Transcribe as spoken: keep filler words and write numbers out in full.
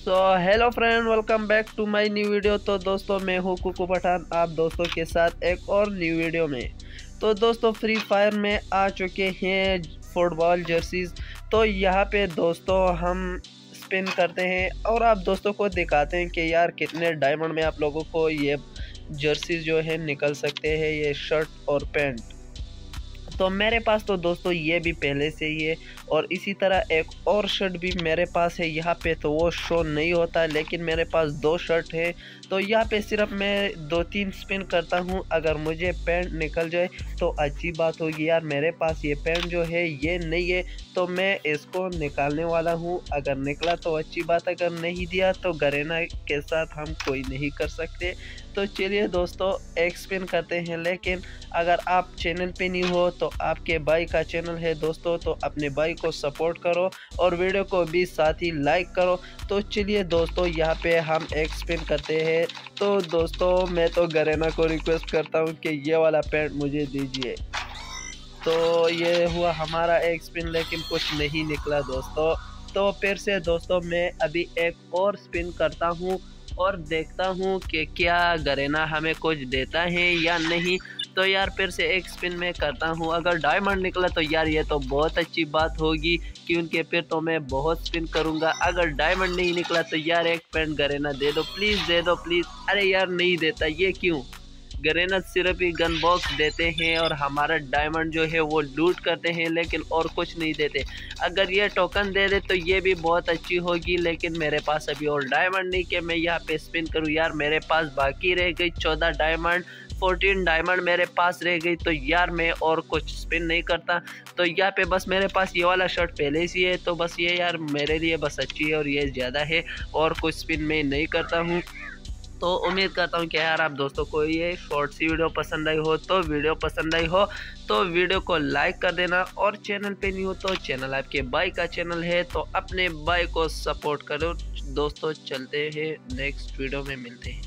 So hello friend, welcome back to my new video. तो दोस्तों मैं हूँ कुकू पठान, आप दोस्तों के साथ एक और न्यू वीडियो में। तो दोस्तों फ्री फायर में आ चुके हैं फुटबॉल जर्सीज। तो यहाँ पे दोस्तों हम स्पिन करते हैं और आप दोस्तों को दिखाते हैं कि यार कितने डायमंड में आप लोगों को ये जर्सीज जो है निकल सकते हैं, ये शर्ट और पैंट। तो मेरे पास तो दोस्तों ये भी पहले से ही है और इसी तरह एक और शर्ट भी मेरे पास है। यहाँ पे तो वो शो नहीं होता, लेकिन मेरे पास दो शर्ट है। तो यहाँ पे सिर्फ मैं दो तीन स्पिन करता हूँ, अगर मुझे पैंट निकल जाए तो अच्छी बात होगी। यार मेरे पास ये पैंट जो है ये नहीं है, तो मैं इसको निकालने वाला हूँ। अगर निकला तो अच्छी बात, अगर नहीं दिया तो गरेना के साथ हम कोई नहीं कर सकते। तो चलिए दोस्तों एक स्पिन करते हैं। लेकिन अगर आप चैनल पे नहीं हो तो आपके भाई का चैनल है दोस्तों, तो अपने भाई को सपोर्ट करो और वीडियो को भी साथ ही लाइक करो। तो चलिए दोस्तों यहाँ पे हम एक स्पिन करते हैं। तो दोस्तों मैं तो गरेना को रिक्वेस्ट करता हूँ कि ये वाला पैंट मुझे दीजिए। तो ये हुआ हमारा एक स्पिन, लेकिन कुछ नहीं निकला दोस्तों। तो फिर से दोस्तों मैं अभी एक और स्पिन करता हूँ और देखता हूँ कि क्या गरेना हमें कुछ देता है या नहीं। तो यार फिर से एक स्पिन में करता हूँ, अगर डायमंड निकला तो यार ये तो बहुत अच्छी बात होगी, क्योंकि फिर तो मैं बहुत स्पिन करूँगा। अगर डायमंड नहीं निकला तो यार एक पेंट गरेना दे दो, प्लीज़ दे दो प्लीज़। अरे यार नहीं देता, ये क्यों? गरेना सिर्फ ही गन बॉक्स देते हैं और हमारा डायमंड जो है वो लूट करते हैं, लेकिन और कुछ नहीं देते। अगर ये टोकन दे दे तो ये भी बहुत अच्छी होगी, लेकिन मेरे पास अभी और डायमंड नहीं कि मैं यहाँ पे स्पिन करूँ। यार मेरे पास बाकी रह गई चौदह डायमंड, फोर्टीन डायमंड मेरे पास रह गई। तो यार मैं और कुछ स्पिन नहीं करता। तो यहाँ पे बस मेरे पास ये वाला शर्ट पहले से है, तो बस ये यार मेरे लिए बस अच्छी है और ये ज़्यादा है, और कुछ स्पिन मैं नहीं करता हूँ। तो उम्मीद करता हूँ कि यार आप दोस्तों को ये शॉर्ट सी वीडियो पसंद आई हो। तो वीडियो पसंद आई हो तो वीडियो को लाइक कर देना, और चैनल पे नहीं हो तो चैनल आपके भाई का चैनल है, तो अपने भाई को सपोर्ट करो दोस्तों। चलते हैं नेक्स्ट वीडियो में मिलते हैं।